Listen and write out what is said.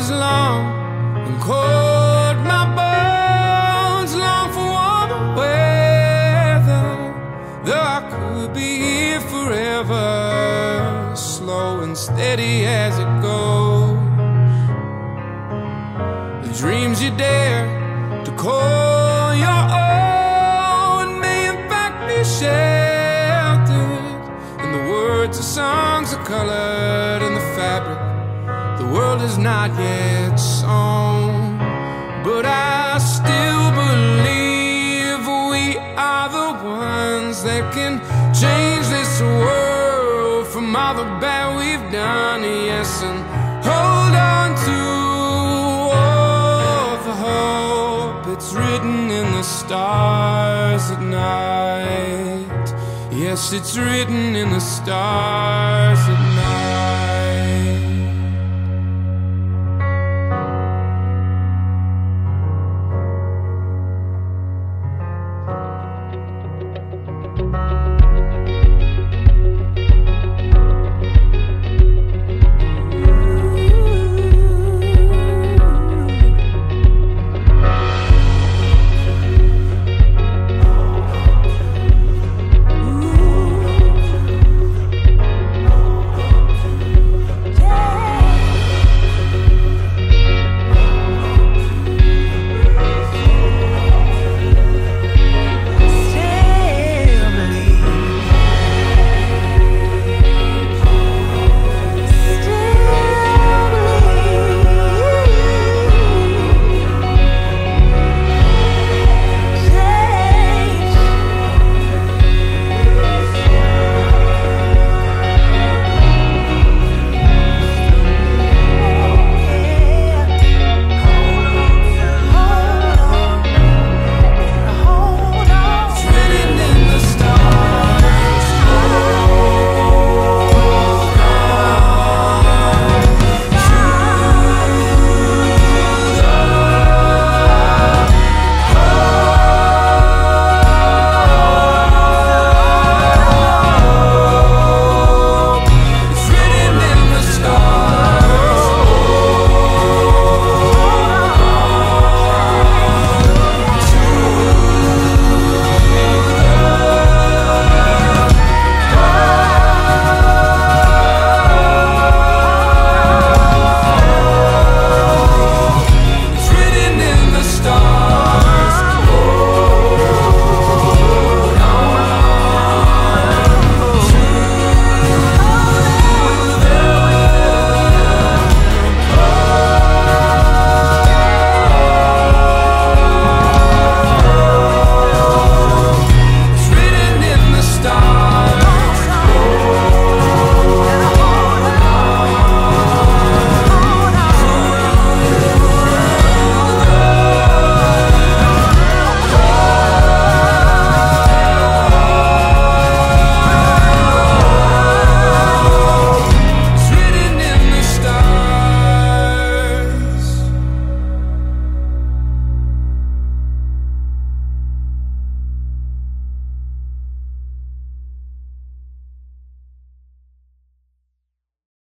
is long and cold. My bones long for warmer weather, though I could be here forever, slow and steady as it goes. The dreams you dare to call your own may in fact be sheltered, and the words of songs are colored in the fabric the world is not yet sown. But I still believe we are the ones that can change this world from all the bad we've done, yes, and hold on to all the hope it's written in the stars at night. Yes, it's written in the stars